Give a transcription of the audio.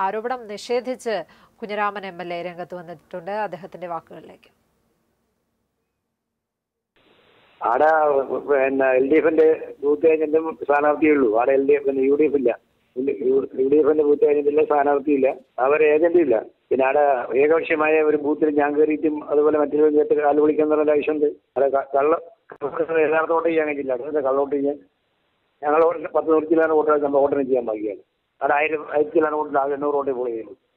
ആരോപണം നിഷേധിച്ച് കുഞ്ഞിരാമൻ MLA രംഗത്ത് വന്നിട്ടുണ്ട്. അദ്ദേഹത്തിന്റെ വാക്കുകളിലേക്ക്. ആടെ LDFന്റെ ബൂത്ത് ഏജന്റും സ്ഥാനാർത്ഥിയുള്ളൂ. ആടെ UDF ഇല്ല. UDFന്റെ ബൂത്ത് ഏജന്റില്ല, സ്ഥാനാർത്ഥിയില്ല, അവരെ ഏജന്റും ഇല്ല. പിന്നെ അവിടെ ഏകപക്ഷീയമായ ഒരു ബൂത്തിൽ ഞാൻ കയറിയിട്ടും അതുപോലെ മറ്റൊരു കേട്ട് കാല് വിളിക്കാൻ പറഞ്ഞ ആവശ്യമുണ്ട്. അവിടെ യഥാർത്ഥ വോട്ട് ചെയ്യാൻ കഴിയില്ല. അടുത്ത കള്ളവോട്ട് ചെയ്യാൻ ഞങ്ങൾ 10 ചില്ലാണ് വോട്ട് നമ്മൾ വോട്ടിന് ചെയ്യാൻ ബാക്കിയാണ്. അവിടെ 1000 ചില്ലാണ് വോട്ടിൽ 800 വോട്ടേ പോൾ ചെയ്യുള്ളൂ.